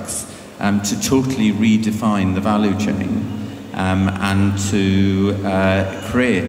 products to totally redefine the value chain and to create